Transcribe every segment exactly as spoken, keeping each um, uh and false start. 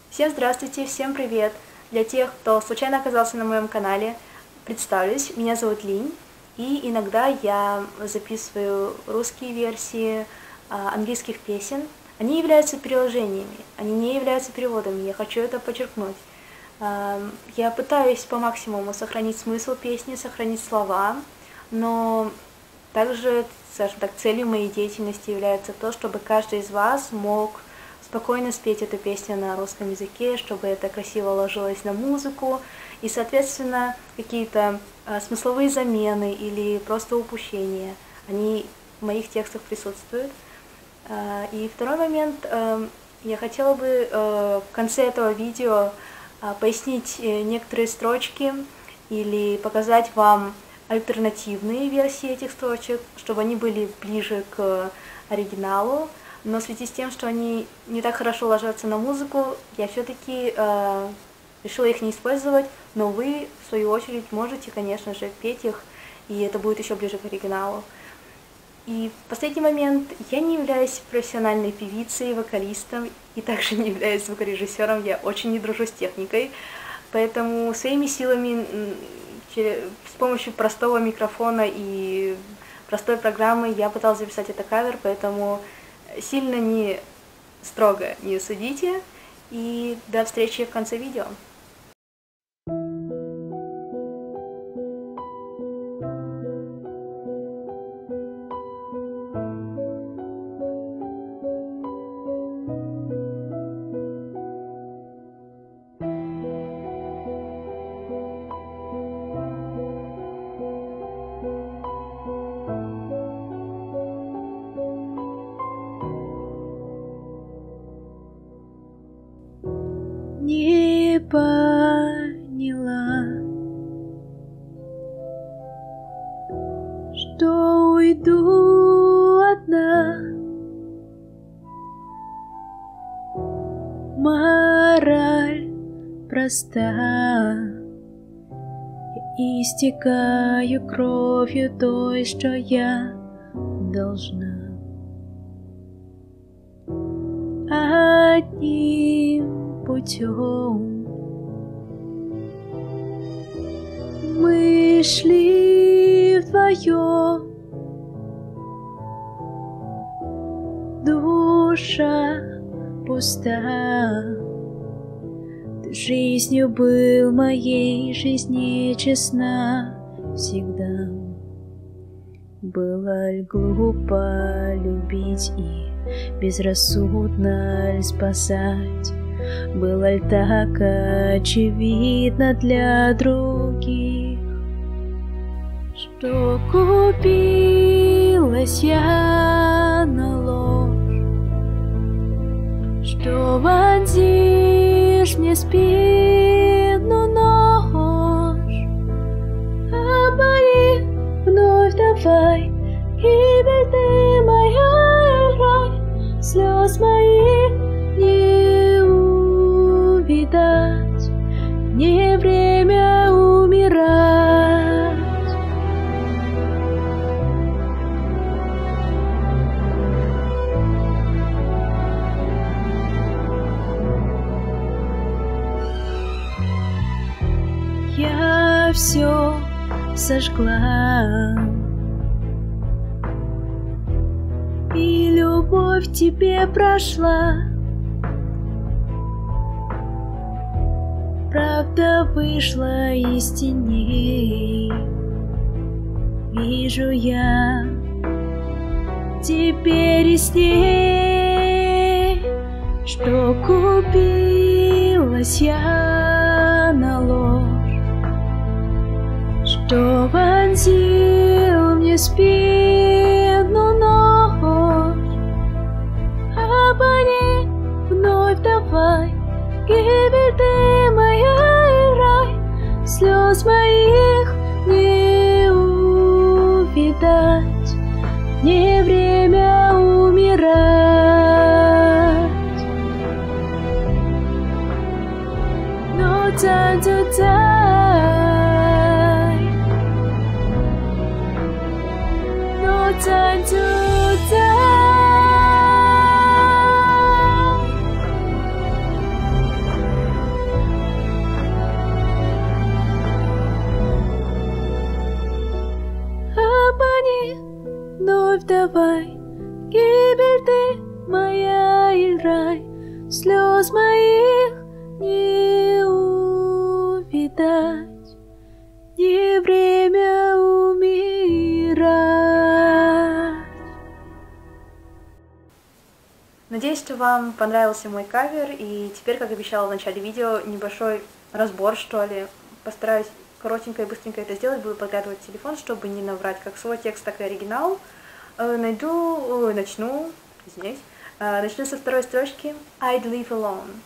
Всем здравствуйте, всем привет! Для тех, кто случайно оказался на моем канале, представлюсь, меня зовут Линь, и иногда я записываю русские версии а, английских песен. Они являются переложениями, они не являются переводами, я хочу это подчеркнуть. А, я пытаюсь по максимуму сохранить смысл песни, сохранить слова, но также, скажем так, целью моей деятельности является то, чтобы каждый из вас мог спокойно спеть эту песню на русском языке, чтобы это красиво ложилось на музыку, и, соответственно, какие-то а, смысловые замены или просто упущения, они в моих текстах присутствуют. А, и второй момент, а, я хотела бы а, в конце этого видео а, пояснить некоторые строчки или показать вам альтернативные версии этих строчек, чтобы они были ближе к оригиналу. Но в связи с тем, что они не так хорошо ложатся на музыку, я все-таки э, решила их не использовать, но вы, в свою очередь, можете, конечно же, петь их, и это будет еще ближе к оригиналу. И в последний момент, я не являюсь профессиональной певицей, вокалистом, и также не являюсь звукорежиссером, я очень не дружу с техникой, поэтому своими силами, с помощью простого микрофона и простой программы я пыталась записать это кавер, поэтому сильно не строго не судите, и до встречи в конце видео. Не поняла, что уйду одна. Мораль проста, я истекаю кровью той, что я должна. Одним путем мы шли вдвоем, душа пуста. Ты жизнью был, моей жизни честна всегда. Было ли глупо любить и безрассудно ли спасать? Было ли так очевидно для других, что купилась я на ложь, что вонзишь мне спину нож? Обмани вновь давай, гибель ты моя и рай, слез моих не увидать, не время умирать. Я все сожгла, и любовь тебе прошла. Правда вышла из теней, вижу я теперь ясней, что купилась я на ложь, что вонзил мне спину нож. Обмани вновь давай, гибель ты моя и рай, слез моих не увидать, не время умирать. No time to die, no time to die. давай, гибель ты моя и рай, слез моих не увидать, не время умирать. Надеюсь, что вам понравился мой кавер, и теперь, как обещала в начале видео, небольшой разбор, что ли. Постараюсь коротенько и быстренько это сделать, буду подглядывать телефон, чтобы не наврать как свой текст, так и оригинал. Найду, начну, извиняюсь, начну со второй строчки I'd live alone.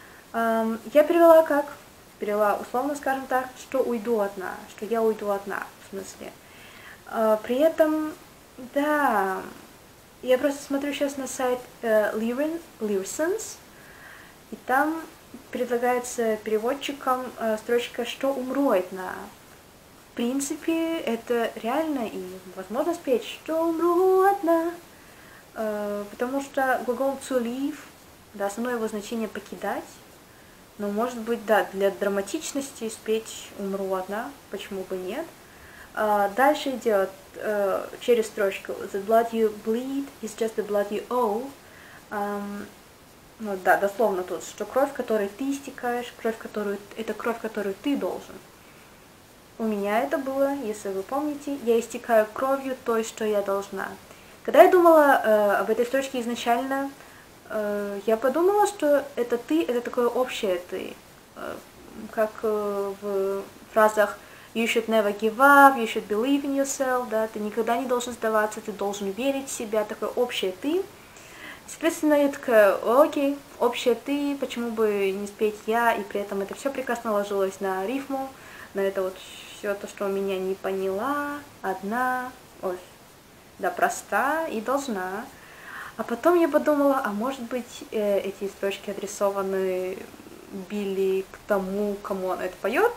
Я перевела как? Перевела условно, скажем так, что уйду одна, что я уйду одна, в смысле. При этом, да, я просто смотрю сейчас на сайт Lyrsons, и там предлагается переводчикам э, строчка «что умру одна». В принципе, это реально и возможно спеть «что умру одна», э, потому что глагол to leave, да, основное его значение «покидать», но может быть, да, для драматичности спеть «умру одна», почему бы нет. Э, дальше идет э, через строчку «the blood you bleed is just the blood you owe». Эм, Ну да, дословно тут, что кровь, которой ты истекаешь, кровь, которую, это кровь, которую ты должен. У меня это было, если вы помните, я истекаю кровью той, что я должна. Когда я думала э, об этой строчке изначально, э, я подумала, что это ты, это такое общее ты. Э, как э, в фразах you should never give up, you should believe in yourself, да, ты никогда не должен сдаваться, ты должен верить в себя, такое общее ты. Соответственно, я такая, окей, общее ты, почему бы не спеть я, и при этом это все прекрасно ложилось на рифму, на это вот все то, что меня не поняла, одна, ой, да, проста и должна. А потом я подумала, а может быть, э, эти строчки адресованы Билли к тому, кому он это поет,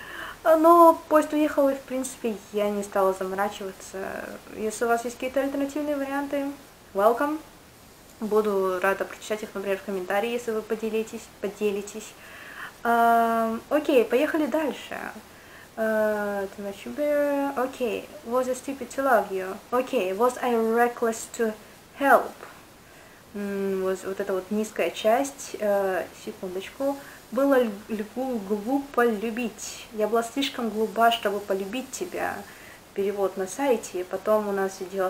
но поезд уехал, и в принципе я не стала заморачиваться. Если у вас есть какие-то альтернативные варианты, welcome. Буду рада прочитать их, например, в комментарии, если вы поделитесь. поделитесь. Uh, окей, поехали дальше. Uh, Окей, was I stupid to love you? Окей, was I reckless to help? Mm, вот, вот эта вот низкая часть, uh, секундочку. Было льву глупо любить. Я была слишком глупа, чтобы полюбить тебя. Перевод на сайте. Потом у нас идет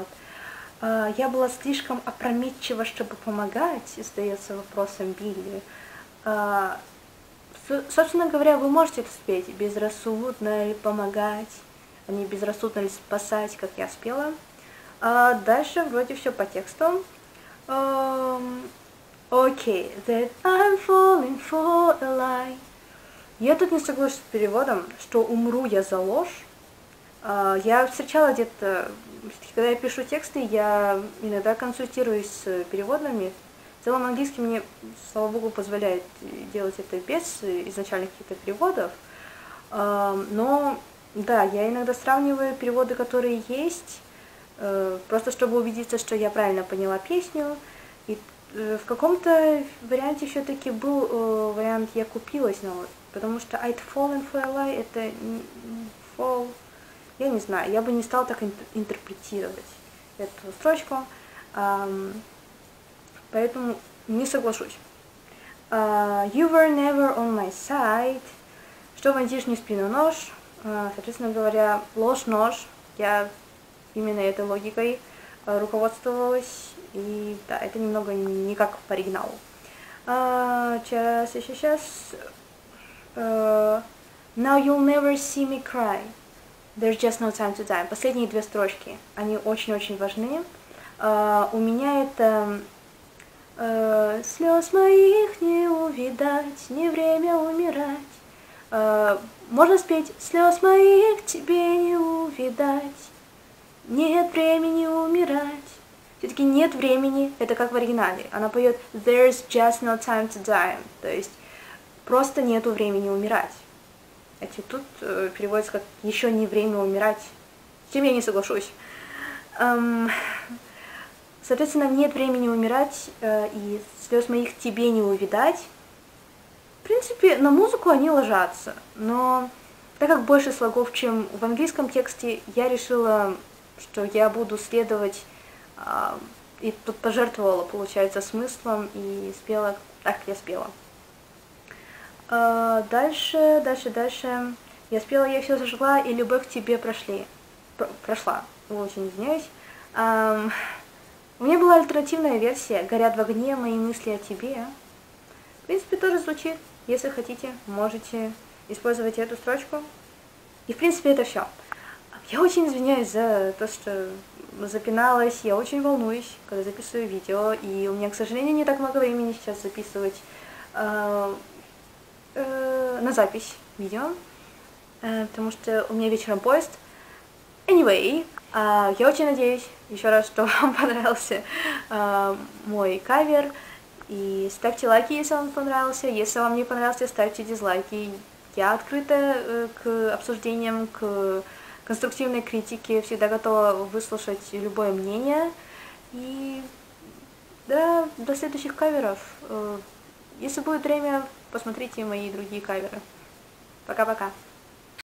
я была слишком опрометчива, чтобы помогать, задается вопросом Билли. Собственно говоря, вы можете это спеть. Безрассудно ли помогать, а не безрассудно ли спасать, как я спела. А дальше вроде все по тексту. Окей, okay. That I'm falling for a lie. Я тут не соглашусь с переводом, что умру я за ложь. Я встречала где-то, когда я пишу тексты, я иногда консультируюсь с переводами. В целом английский мне, слава богу, позволяет делать это без изначальных каких-то переводов. Но да, я иногда сравниваю переводы, которые есть, просто чтобы убедиться, что я правильно поняла песню. И в каком-то варианте все-таки был вариант «я купилась», но вот, потому что I'd fallen for a lie, это fall. Я не знаю, я бы не стала так интерпретировать эту строчку, um, поэтому не соглашусь. Uh, you were never on my side. Что вонзишь не в спину нож? Uh, соответственно говоря, ложь-нож. Я именно этой логикой uh, руководствовалась. И да, это немного не как по оригиналу. Uh, сейчас, сейчас, сейчас. Uh, now you'll never see me cry. There's just no time to die. Последние две строчки, они очень-очень важны. Uh, у меня это uh, слез моих не увидать, не время умирать. Uh, можно спеть слез моих тебе не увидать, нет времени умирать. Все-таки нет времени, это как в оригинале. Она поет There's just no time to die, то есть просто нету времени умирать. А тут э, переводится как «еще не время умирать», с чем я не соглашусь. Эм, соответственно, нет времени умирать, э, и слез моих тебе не увидать. В принципе, на музыку они ложатся, но так как больше слогов, чем в английском тексте, я решила, что я буду следовать А, и тут пожертвовала, получается, смыслом и спела так, как я спела. А, дальше, дальше, дальше. Я спела «Я все зажгла» и «Любовь к тебе прошли». Пр прошла. Очень извиняюсь. А, у меня была альтернативная версия «Горят в огне мои мысли о тебе». В принципе, тоже звучит. Если хотите, можете использовать эту строчку. И, в принципе, это все. Я очень извиняюсь за то, что запиналась. Я очень волнуюсь, когда записываю видео. И у меня, к сожалению, не так много времени сейчас записывать э, э, на запись видео. Э, потому что у меня вечером поезд. Anyway, э, я очень надеюсь, еще раз, что вам понравился э, мой кавер. И ставьте лайки, если вам понравился. Если вам не понравился, ставьте дизлайки. Я открыта э, к обсуждениям, к конструктивной критике. Всегда готова выслушать любое мнение. И да, до следующих каверов. Э, если будет время, посмотрите мои другие каверы. Пока-пока.